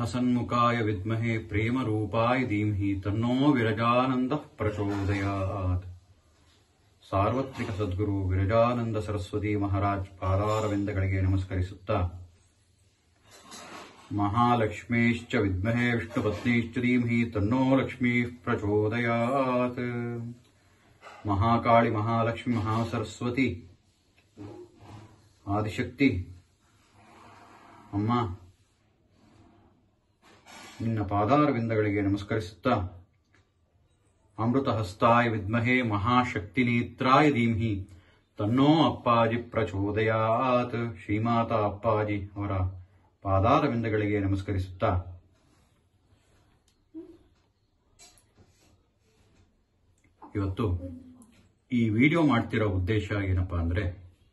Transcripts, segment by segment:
ಹಸನ್ಮುಖಾಯ ವಿದ್ಮಹೇ ಪ್ರೇಮರೂಪಾಯ ಧೀಮಹಿ ತನ್ನೋ ವಿರಜಾನಂದಃ ಪ್ರಚೋದಯಾತ್. ಸಾರ್ವತ್ರಿಕ ಸದ್ಗುರು ವಿರಜಾನಂದ ಸರಸ್ವತಿ ಮಹಾರಾಜ್ ಪಾದಾರವಿಂದಗಳಿಗೆ ನಮಸ್ಕರಿಸುತ್ತಾ, ಮಹಾಲಕ್ಷ್ಮೇಶ್ಚ ವಿದ್ಮಹೇ ವಿಷ್ಣುಪತ್ನೀಶ್ಚ ಧೀಮಹಿ ತನ್ನೋ ಲಕ್ಷ್ಮೀ ಪ್ರಚೋದಯಾತ್. ಮಹಾಕಾಳಿ, ಮಹಾಲಕ್ಷ್ಮಿ, ಮಹಾಸರಸ್ವತಿ, ಆದಿಶಕ್ತಿ ಅಮ್ಮ ನಿನ್ನ ಪಾದಾರವಿಂದಗಳಿಗೆ ನಮಸ್ಕರಿಸುತ್ತಾ, ಅಮೃತಹಸ್ತಾಯ ವಿದ್ಮಹೇ ಮಹಾಶಕ್ತಿ ನೇತ್ರಾಯ ಧೀಮಹಿ ತನ್ನೋ ಅಪ್ಪಾಜಿ ಪ್ರಚೋದಯಾತ್. ಶ್ರೀಮಾತಾ ಅಪ್ಪಾಜಿ ಅವರ ಪಾದಾರವಿಂದಗಳಿಗೆ ನಮಸ್ಕರಿಸುತ್ತಾ, ಇವತ್ತು ಈ ವಿಡಿಯೋ ಮಾಡ್ತಿರೋ ಉದ್ದೇಶ ಏನಪ್ಪಾ ಅಂದ್ರೆ,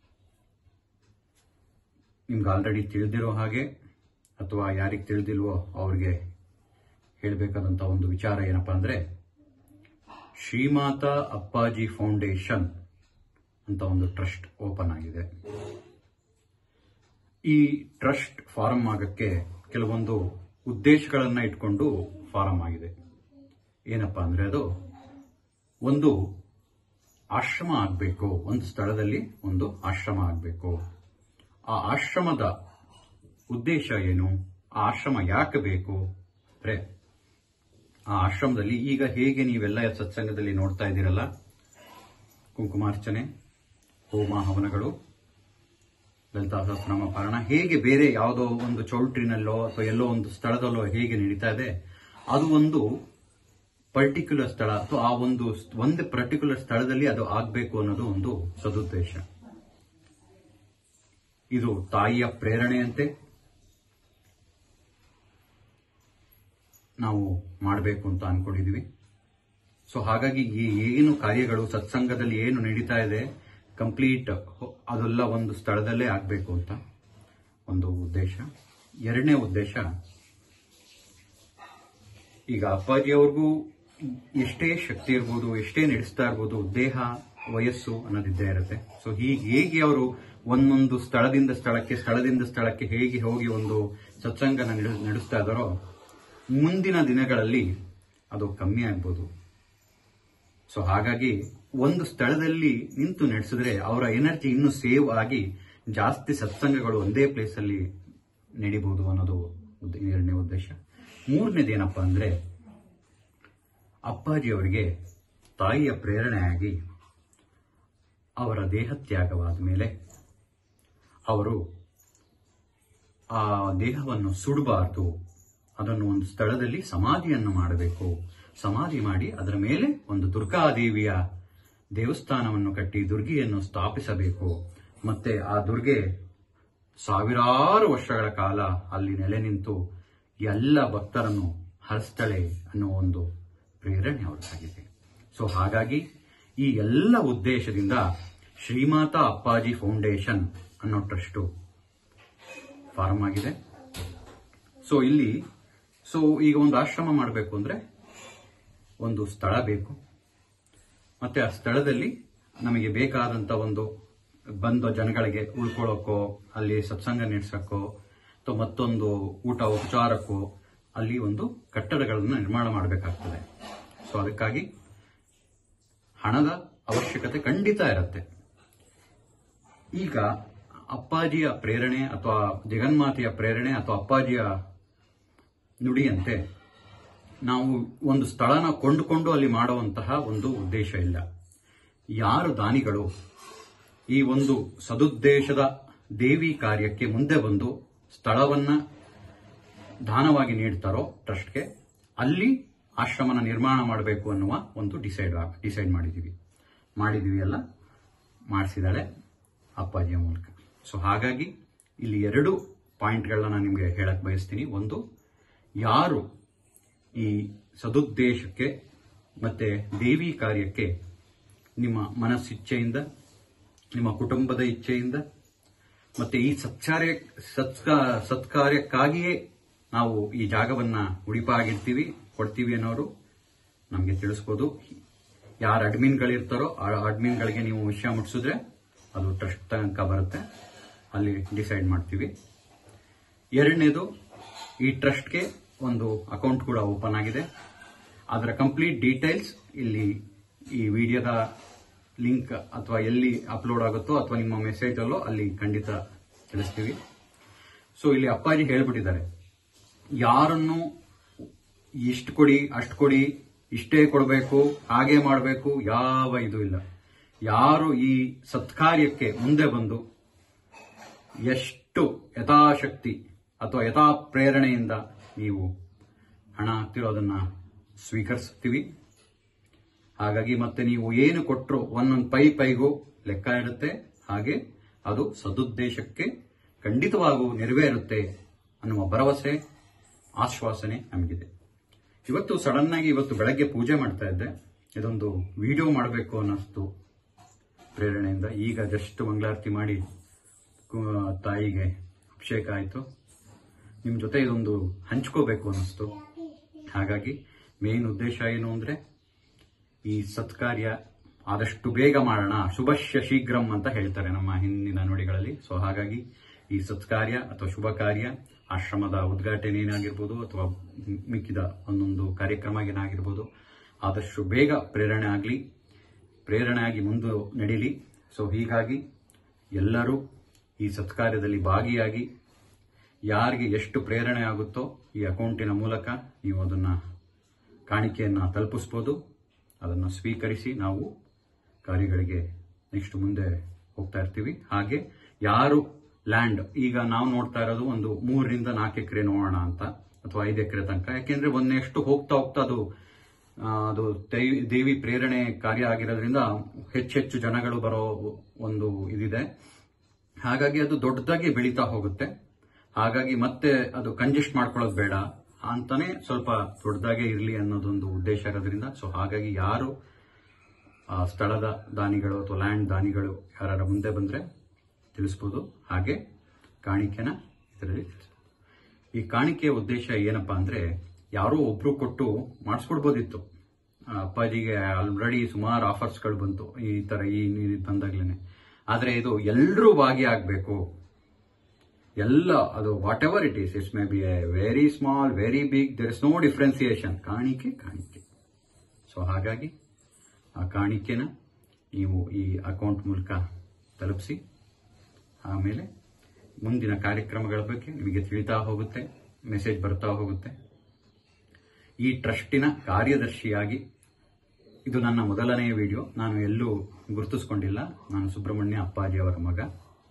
ನಿಮ್ಗೆ ಆಲ್ರೆಡಿ ತಿಳಿದಿರೋ ಹಾಗೆ ಅಥವಾ ಯಾರಿಗೆ ತಿಳಿದಿಲ್ವೋ ಅವ್ರಿಗೆ ಹೇಳಬೇಕಾದಂತ ಒಂದು ವಿಚಾರ ಏನಪ್ಪಾ ಅಂದ್ರೆ, ಶ್ರೀಮಾತಾ ಅಪ್ಪಾಜಿ ಫೌಂಡೇಶನ್ ಅಂತ ಒಂದು ಟ್ರಸ್ಟ್ ಓಪನ್ ಆಗಿದೆ. ಈ ಟ್ರಸ್ಟ್ ಫಾರಂ ಆಗಕ್ಕೆ ಕೆಲವೊಂದು ಉದ್ದೇಶಗಳನ್ನ ಇಟ್ಕೊಂಡು ಫಾರಂ ಆಗಿದೆ. ಏನಪ್ಪಾ ಅಂದ್ರೆ, ಅದು ಒಂದು ಆಶ್ರಮ ಆಗಬೇಕು, ಒಂದು ಸ್ಥಳದಲ್ಲಿ ಒಂದು ಆಶ್ರಮ ಆಗಬೇಕು. ಆ ಆಶ್ರಮದ ಉದ್ದೇಶ ಏನು, ಆ ಆಶ್ರಮ ಯಾಕೆ ಬೇಕು ಅಂದ್ರೆ, ಆ ಆಶ್ರಮದಲ್ಲಿ ಈಗ ಹೇಗೆ ನೀವೆಲ್ಲ ಸತ್ಸಂಗದಲ್ಲಿ ನೋಡ್ತಾ ಇದ್ದೀರಲ್ಲ, ಕುಂಕುಮಾರ್ಚನೆ, ಹೋಮ ಹವನಗಳು, ಲಲಿತಾ ಸಹಸ್ರನಾಮ ಪಾರಾಯಣ ಹೇಗೆ ಬೇರೆ ಯಾವುದೋ ಒಂದು ಚೌಲ್ಟ್ರಿನಲ್ಲೋ ಅಥವಾ ಎಲ್ಲೋ ಒಂದು ಸ್ಥಳದಲ್ಲೋ ಹೇಗೆ ನಡೀತಾ ಇದೆ, ಅದು ಒಂದು ಪರ್ಟಿಕ್ಯುಲರ್ ಸ್ಥಳ ಅಥವಾ ಆ ಒಂದು ಪರ್ಟಿಕ್ಯುಲರ್ ಸ್ಥಳದಲ್ಲಿ ಅದು ಆಗಬೇಕು ಅನ್ನೋದು ಒಂದು ಸದುದ್ದೇಶ. ಇದು ತಾಯಿಯ ಪ್ರೇರಣೆಯಂತೆ ನಾವು ಮಾಡಬೇಕು ಅಂತ ಅನ್ಕೊಂಡಿದೀವಿ. ಸೊ ಹಾಗಾಗಿ ಈ ಏನು ಕಾರ್ಯಗಳು ಸತ್ಸಂಗದಲ್ಲಿ ಏನು ನಡೀತಾ ಇದೆ ಕಂಪ್ಲೀಟ್ ಅದೆಲ್ಲ ಒಂದು ಸ್ಥಳದಲ್ಲೇ ಆಗಬೇಕು ಅಂತ ಒಂದು ಉದ್ದೇಶ. ಎರಡನೇ ಉದ್ದೇಶ, ಈಗ ಅಪ್ಪಾಜಿಯವ್ರಿಗೂ ಎಷ್ಟೇ ಶಕ್ತಿ ಇರ್ಬೋದು, ಎಷ್ಟೇ ನಡೆಸ್ತಾ ಇರ್ಬೋದು, ದೇಹ ವಯಸ್ಸು ಅನ್ನೋದಿದ್ದೇ ಇರುತ್ತೆ. ಸೊ ಹೇಗೆ ಅವರು ಒಂದೊಂದು ಸ್ಥಳದಿಂದ ಸ್ಥಳಕ್ಕೆ ಹೇಗೆ ಹೋಗಿ ಒಂದು ಸತ್ಸಂಗನ ನಡೆಸ್ತಾ ಇದ್ದಾರೋ, ಮುಂದಿನ ದಿನಗಳಲ್ಲಿ ಅದು ಕಮ್ಮಿ ಆಗ್ಬೋದು. ಸೊ ಹಾಗಾಗಿ ಒಂದು ಸ್ಥಳದಲ್ಲಿ ನಿಂತು ನಡೆಸಿದ್ರೆ ಅವರ ಎನರ್ಜಿ ಇನ್ನೂ ಸೇವ್ ಆಗಿ ಜಾಸ್ತಿ ಸತ್ಸಂಗಗಳು ಒಂದೇ ಪ್ಲೇಸ್ ಅಲ್ಲಿ ನಡೀಬಹುದು ಅನ್ನೋದು ಎರಡನೇ ಉದ್ದೇಶ. ಮೂರನೇದೇನಪ್ಪಾ ಅಂದ್ರೆ, ಅಪ್ಪಾಜಿ ಅವರಿಗೆ ತಾಯಿಯ ಪ್ರೇರಣೆಯಾಗಿ ಅವರ ದೇಹತ್ಯಾಗವಾದ ಮೇಲೆ ಅವರು ಆ ದೇಹವನ್ನು ಸುಡಬಾರದು, ಅದನ್ನು ಒಂದು ಸ್ಥಳದಲ್ಲಿ ಸಮಾಧಿಯನ್ನು ಮಾಡಬೇಕು. ಸಮಾಧಿ ಮಾಡಿ ಅದರ ಮೇಲೆ ಒಂದು ದುರ್ಗಾದೇವಿಯ ದೇವಸ್ಥಾನವನ್ನು ಕಟ್ಟಿ ದುರ್ಗಿಯನ್ನು ಸ್ಥಾಪಿಸಬೇಕು. ಮತ್ತೆ ಆ ದುರ್ಗೆ ಸಾವಿರಾರು ವರ್ಷಗಳ ಕಾಲ ಅಲ್ಲಿ ನೆಲೆ ನಿಂತು ಎಲ್ಲ ಭಕ್ತರನ್ನು ಹರಿಸ್ತಾಳೆ ಅನ್ನೋ ಒಂದು ಪ್ರೇರಣೆ ಅವರಿಗಾಗಿದೆ. ಸೊ ಹಾಗಾಗಿ ಈ ಎಲ್ಲ ಉದ್ದೇಶದಿಂದ ಶ್ರೀಮಾತಾ ಅಪ್ಪಾಜಿ ಫೌಂಡೇಶನ್ ಅನ್ನೋ ಟ್ರಸ್ಟ್ ಫಾರ್ಮ್ ಆಗಿದೆ. ಸೊ ಈಗ ಒಂದು ಆಶ್ರಮ ಮಾಡಬೇಕು ಅಂದ್ರೆ ಒಂದು ಸ್ಥಳ ಬೇಕು, ಮತ್ತೆ ಆ ಸ್ಥಳದಲ್ಲಿ ನಮಗೆ ಬೇಕಾದಂತ ಒಂದು ಬಂದ ಜನಗಳಿಗೆ ಉಳ್ಕೊಳ್ಳೋಕೋ, ಅಲ್ಲಿ ಸತ್ಸಂಗ ನಡೆಸಕ್ಕೋ ಅಥವಾ ಮತ್ತೊಂದು ಊಟ ಉಪಚಾರಕ್ಕೋ ಅಲ್ಲಿ ಒಂದು ಕಟ್ಟಡಗಳನ್ನು ನಿರ್ಮಾಣ ಮಾಡಬೇಕಾಗ್ತದೆ. ಸೊ ಅದಕ್ಕಾಗಿ ಹಣದ ಅವಶ್ಯಕತೆ ಖಂಡಿತ ಇರುತ್ತೆ. ಈಗ ಅಪ್ಪಾಜಿಯ ಪ್ರೇರಣೆ ಅಥವಾ ಜಗನ್ಮಾತೆಯ ಪ್ರೇರಣೆ ಅಥವಾ ಅಪ್ಪಾಜಿಯ ನುಡಿಯಂತೆ ನಾವು ಒಂದು ಸ್ಥಳನ ಕೊಂಡುಕೊಂಡು ಅಲ್ಲಿ ಮಾಡುವಂತಹ ಒಂದು ಉದ್ದೇಶ ಇಲ್ಲ. ಯಾರು ದಾನಿಗಳು ಈ ಒಂದು ಸದುದ್ದೇಶದ ದೇವಿ ಕಾರ್ಯಕ್ಕೆ ಮುಂದೆ ಬಂದು ಸ್ಥಳವನ್ನ ದಾನವಾಗಿ ನೀಡ್ತಾರೋ ಟ್ರಸ್ಟ್ಗೆ, ಅಲ್ಲಿ ಆಶ್ರಮನ ನಿರ್ಮಾಣ ಮಾಡಬೇಕು ಅನ್ನುವ ಒಂದು ಡಿಸೈಡ್ ಮಾಡಿದೀವಿ ಎಲ್ಲ ಮಾಡಿಸಿದಾಳೆ ಅಪ್ಪಾಜಿಯ ಮೂಲಕ. ಸೊ ಹಾಗಾಗಿ ಇಲ್ಲಿ ಎರಡು ಪಾಯಿಂಟ್ಗಳನ್ನ ನಾನು ನಿಮಗೆ ಹೇಳಕ್ ಬಯಸ್ತೀನಿ. ಒಂದು, ಯಾರು ಈ ಸದುದ್ದೇಶಕ್ಕೆ ಮತ್ತೆ ದೇವಿ ಕಾರ್ಯಕ್ಕೆ ನಿಮ್ಮ ಮನಸ್ಸಿಚ್ಛೆಯಿಂದ, ನಿಮ್ಮ ಕುಟುಂಬದ ಇಚ್ಛೆಯಿಂದ ಮತ್ತೆ ಈ ಸತ್ಕಾರ್ಯಕ್ಕಾಗಿಯೇ ನಾವು ಈ ಜಾಗವನ್ನ ಉಳಿಪಾಗಿರ್ತೀವಿ ಕೊಡ್ತೀವಿ ಅನ್ನೋರು ನಮಗೆ ತಿಳಿಸ್ಬೋದು. ಯಾರು ಅಡ್ಮಿನ್ಗಳಿರ್ತಾರೋ ಆ ಅಡ್ಮಿನ್ಗಳಿಗೆ ನೀವು ವಿಷಯ ಮುಟ್ಟಿಸಿದ್ರೆ ಅದು ಟ್ರಸ್ಟ್ ತನಕ ಬರುತ್ತೆ, ಅಲ್ಲಿ ಡಿಸೈಡ್ ಮಾಡ್ತೀವಿ. ಎರಡನೇದು, ಈ ಟ್ರಸ್ಟ್ಗೆ ಒಂದು ಅಕೌಂಟ್ ಕೂಡ ಓಪನ್ ಆಗಿದೆ. ಅದರ ಕಂಪ್ಲೀಟ್ ಡೀಟೇಲ್ಸ್ ಇಲ್ಲಿ ಈ ವಿಡಿಯೋದ ಲಿಂಕ್ ಅಥವಾ ಎಲ್ಲಿ ಅಪ್ಲೋಡ್ ಆಗುತ್ತೋ ಅಥವಾ ನಿಮ್ಮ ಮೆಸೇಜ್ ಅಲ್ಲೋ ಅಲ್ಲಿ ಖಂಡಿತ ತಿಳಿಸ್ತೀವಿ. ಸೊ ಇಲ್ಲಿ ಅಪ್ಪಾಜಿ ಹೇಳ್ಬಿಟ್ಟಿದ್ದಾರೆ, ಯಾರನ್ನು ಇಷ್ಟು ಕೊಡಿ ಅಷ್ಟು ಕೊಡಿ ಇಷ್ಟೇ ಕೊಡಬೇಕು ಹಾಗೆ ಮಾಡಬೇಕು ಯಾವ ಇದು ಇಲ್ಲ. ಯಾರು ಈ ಸತ್ಕಾರ್ಯಕ್ಕೆ ಮುಂದೆ ಬಂದು ಎಷ್ಟು ಯಥಾಶಕ್ತಿ ಅಥವಾ ಯಥಾ ಪ್ರೇರಣೆಯಿಂದ ನೀವು ಹಣ ಹಾಕ್ತಿರೋದನ್ನ ಸ್ವೀಕರಿಸ್ತೀವಿ. ಹಾಗಾಗಿ ಮತ್ತೆ ನೀವು ಏನು ಕೊಟ್ಟರು ಒಂದೊಂದು ಪೈಗೂ ಲೆಕ್ಕ ಇರುತ್ತೆ. ಹಾಗೆ ಅದು ಸದುದ್ದೇಶಕ್ಕೆ ಖಂಡಿತವಾಗೂ ನೆರವೇರುತ್ತೆ ಅನ್ನುವ ಭರವಸೆ ಆಶ್ವಾಸನೆ ನಮಗಿದೆ. ಇವತ್ತು ಸಡನ್ ಆಗಿ ಬೆಳಗ್ಗೆ ಪೂಜೆ ಮಾಡ್ತಾ ಇದ್ದೆ. ಇದೊಂದು ವಿಡಿಯೋ ಮಾಡಬೇಕು ಅನ್ನಿಸ್ತು ಪ್ರೇರಣೆಯಿಂದ. ಈಗ ಜಸ್ಟ್ ಮಂಗಳಾರತಿ ಮಾಡಿ ತಾಯಿಗೆ ಅಭಿಷೇಕ ಆಯಿತು. ನಿಮ್ಮ ಜೊತೆ ಇದೊಂದು ಹಂಚ್ಕೋಬೇಕು ಅನ್ನಿಸ್ತು. ಹಾಗಾಗಿ ಮೇನ್ ಉದ್ದೇಶ ಏನು ಅಂದ್ರೆ ಈ ಸತ್ಕಾರ್ಯ ಆದಷ್ಟು ಬೇಗ ಮಾಡೋಣ, ಶುಭಶ್ಯ ಶೀಘ್ರಂ ಅಂತ ಹೇಳ್ತಾರೆ ನಮ್ಮ ಹಿಂದಿನ ನುಡಿಗಳಲ್ಲಿ. ಸೊ ಹಾಗಾಗಿ ಈ ಸತ್ಕಾರ್ಯ ಅಥವಾ ಶುಭ ಕಾರ್ಯ, ಆಶ್ರಮದ ಉದ್ಘಾಟನೆ ಏನಾಗಿರ್ಬೋದು ಅಥವಾ ಮಿಕ್ಕಿದ ಒಂದೊಂದು ಕಾರ್ಯಕ್ರಮ ಏನಾಗಿರ್ಬೋದು, ಆದಷ್ಟು ಬೇಗ ಪ್ರೇರಣೆ ಆಗಿ ಮುಂದೆ ನಡೀಲಿ. ಸೊ ಹೀಗಾಗಿ ಎಲ್ಲರೂ ಈ ಸತ್ಕಾರ್ಯದಲ್ಲಿ ಭಾಗಿಯಾಗಿ ಯಾರಿಗೆ ಎಷ್ಟು ಪ್ರೇರಣೆ ಆಗುತ್ತೋ ಈ ಅಕೌಂಟಿನ ಮೂಲಕ ನೀವು ಅದನ್ನ ಕಾಣಿಕೆಯನ್ನು ತಲುಪಿಸಬಹುದು. ಅದನ್ನು ಸ್ವೀಕರಿಸಿ ನಾವು ಕಾರ್ಯಗಳಿಗೆ ನೆಕ್ಸ್ಟ್ ಮುಂದೆ ಹೋಗ್ತಾ ಇರ್ತೀವಿ. ಹಾಗೆ ಯಾರು ಲ್ಯಾಂಡ್, ಈಗ ನಾವು ನೋಡ್ತಾ ಇರೋದು ಒಂದು 3 ರಿಂದ 4 ಎಕರೆ ನೋಡೋಣ ಅಂತ ಅಥವಾ 5 ಎಕರೆ ತನಕ. ಯಾಕೆಂದ್ರೆ ನೆಕ್ಸ್ಟ್ ಹೋಗ್ತಾ ಅದು ದೇವಿ ಪ್ರೇರಣೆ ಕಾರ್ಯ ಆಗಿರೋದ್ರಿಂದ ಹೆಚ್ಚೆಚ್ಚು ಜನಗಳು ಬರೋ ಒಂದು ಇದಿದೆ. ಹಾಗಾಗಿ ಅದು ದೊಡ್ಡದಾಗಿ ಬೆಳೀತಾ ಹೋಗುತ್ತೆ. ಹಾಗಾಗಿ ಮತ್ತೆ ಅದು ಕಂಜೆಸ್ಟ್ ಮಾಡ್ಕೊಳ್ಳೋದು ಬೇಡ ಅಂತಾನೆ ಸ್ವಲ್ಪ ದೊಡ್ಡದಾಗೆ ಇರಲಿ ಅನ್ನೋದೊಂದು ಉದ್ದೇಶ ಇರೋದ್ರಿಂದ. ಸೊ ಹಾಗಾಗಿ ಯಾರು ಸ್ಥಳದ ದಾನಿಗಳು ಅಥವಾ ಲ್ಯಾಂಡ್ ದಾನಿಗಳು ಯಾರು ಮುಂದೆ ಬಂದ್ರೆ ತಿಳಿಸ್ಬೋದು. ಹಾಗೆ ಕಾಣಿಕೆನ ಇದರಲ್ಲಿ ತಿಳಿಸ್ಬೋದು. ಈ ಕಾಣಿಕೆಯ ಉದ್ದೇಶ ಏನಪ್ಪಾ ಅಂದ್ರೆ, ಯಾರೋ ಒಬ್ರು ಕೊಟ್ಟು ಮಾಡಿಸ್ಕೊಡ್ಬೋದಿತ್ತು. ಅಪ್ಪಾಜಿಗೆ ಆಲ್ರೆಡಿ ಸುಮಾರು ಆಫರ್ಸ್ಗಳು ಬಂತು ಈ ತರ ಈ ಬಂದಾಗ್ಲೇನೆ. ಆದ್ರೆ ಇದು ಎಲ್ಲರೂ ಭಾಗಿಯಾಗಬೇಕು. ಎಲ್ಲ ಅದು whatever it is, it's maybe a very small very big, there is no differentiation. ಕಾಣಿಕೆ. ಸೊ ಹಾಗಾಗಿ ಆ ಕಾಣಿಕೆನ ನೀವು ಈ ಅಕೌಂಟ್ ಮೂಲಕ ತಲುಪಿಸಿ. ಆಮೇಲೆ ಮುಂದಿನ ಕಾರ್ಯಕ್ರಮಗಳ ಬಗ್ಗೆ ನಿಮಗೆ ತಿಳಿತಾ ಹೋಗುತ್ತೆ, ಮೆಸೇಜ್ ಬರ್ತಾ ಹೋಗುತ್ತೆ. ಈ ಟ್ರಸ್ಟಿನ ಕಾರ್ಯದರ್ಶಿಯಾಗಿ ಇದು ನನ್ನ ಮೊದಲನೆಯ ವಿಡಿಯೋ. ನಾನು ಎಲ್ಲೂ ಗುರುತಿಸ್ಕೊಂಡಿಲ್ಲ. ನಾನು ಸುಬ್ರಹ್ಮಣ್ಯ ಅಪ್ಪಾಜಿ ಅವರ ಮಗ.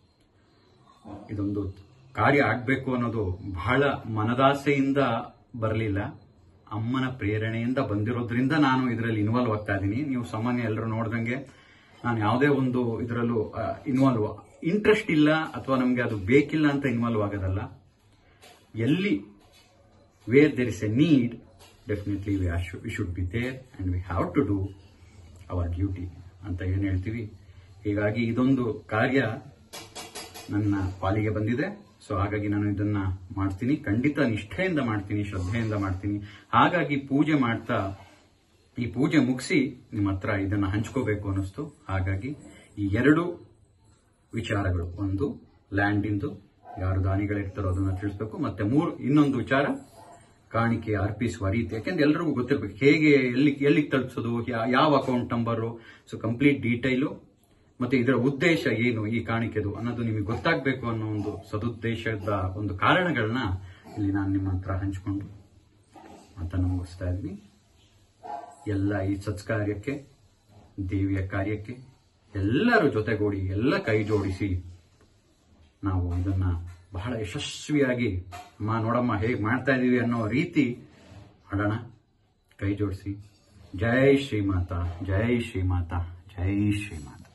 ಇದೊಂದು ಕಾರ್ಯ ಆಗ್ಬೇಕು ಅನ್ನೋದು ಬಹಳ ಮನದಾಸೆಯಿಂದ ಬರಲಿಲ್ಲ, ಅಮ್ಮನ ಪ್ರೇರಣೆಯಿಂದ ಬಂದಿರೋದ್ರಿಂದ ನಾನು ಇದರಲ್ಲಿ ಇನ್ವಾಲ್ವ್ ಆಗ್ತಾ ಇದ್ದೀನಿ. ನೀವು ಸಾಮಾನ್ಯ ಎಲ್ಲರೂ ನೋಡ್ದಂಗೆ ನಾನು ಯಾವುದೇ ಒಂದು ಇದರಲ್ಲೂ ಇಂಟ್ರೆಸ್ಟ್ ಇಲ್ಲ ಅಥವಾ ನಮಗೆ ಅದು ಬೇಕಿಲ್ಲ ಅಂತ ಇನ್ವಾಲ್ವ್ ಆಗೋದಲ್ಲ. ಎಲ್ಲಿ where there is a need, definitely we should be there and we have to do our duty ಅಂತ ಏನು ಹೇಳ್ತೀವಿ. ಹೀಗಾಗಿ ಇದೊಂದು ಕಾರ್ಯ ನನ್ನ ಪಾಲಿಗೆ ಬಂದಿದೆ. ಸೊ ಹಾಗಾಗಿ ನಾನು ಇದನ್ನ ಮಾಡ್ತೀನಿ, ಖಂಡಿತ ನಿಷ್ಠೆಯಿಂದ ಮಾಡ್ತೀನಿ, ಶ್ರದ್ಧೆಯಿಂದ ಮಾಡ್ತೀನಿ. ಹಾಗಾಗಿ ಪೂಜೆ ಮಾಡ್ತಾ ಈ ಪೂಜೆ ಮುಗಿಸಿ ನಿಮ್ಮ ಹತ್ರ ಇದನ್ನ ಹಂಚ್ಕೋಬೇಕು ಅನ್ನಿಸ್ತು. ಹಾಗಾಗಿ ಈ 2 ವಿಚಾರಗಳು, ಒಂದು ಲ್ಯಾಂಡಿಂದು ಯಾರು ದಾನಿಗಳಿರ್ತಾರೋ ಅದನ್ನ ತಿಳಿಸ್ಬೇಕು, ಮತ್ತೆ ಇನ್ನೊಂದು ವಿಚಾರ ಕಾಣಿಕೆ ಅರ್ಪಿಸುವ ರೀತಿ. ಯಾಕೆಂದ್ರೆ ಎಲ್ಲರಿಗೂ ಗೊತ್ತಿರ್ಬೇಕು ಹೇಗೆ ಎಲ್ಲಿಗೆ ತಲುಪಿಸೋದು, ಯಾವ account number, so complete detail ಮತ್ತೆ ಇದರ ಉದ್ದೇಶ ಏನು ಈ ಕಾಣಿಕೆದು ಅನ್ನೋದು ನಿಮಗೆ ಗೊತ್ತಾಗಬೇಕು ಅನ್ನೋ ಒಂದು ಸದುದ್ದೇಶದ ಒಂದು ಕಾರಣಗಳನ್ನ ಇಲ್ಲಿ ನಾನು ನಿಮ್ಮ ಹತ್ರ ಹಂಚಿಕೊಂಡು ಮಾತನ್ನು ಮುಗಿಸ್ತಾ ಇದ್ದೀನಿ. ಎಲ್ಲ ಈ ಸತ್ಕಾರ್ಯಕ್ಕೆ, ದೇವಿಯ ಕಾರ್ಯಕ್ಕೆ ಎಲ್ಲರೂ ಜೊತೆಗೂಡಿ ಎಲ್ಲ ಕೈ ಜೋಡಿಸಿ ನಾವು ಇದನ್ನ ಬಹಳ ಯಶಸ್ವಿಯಾಗಿ ನೋಡಮ್ಮ ಹೇಗೆ ಮಾಡ್ತಾ ಇದೀವಿ ಅನ್ನೋ ರೀತಿ ಮಾಡೋಣ. ಕೈ ಜೋಡಿಸಿ. ಜೈ ಶ್ರೀಮಾತಾ, ಜೈ ಶ್ರೀಮಾತಾ, ಜೈ ಶ್ರೀಮಾತಾ.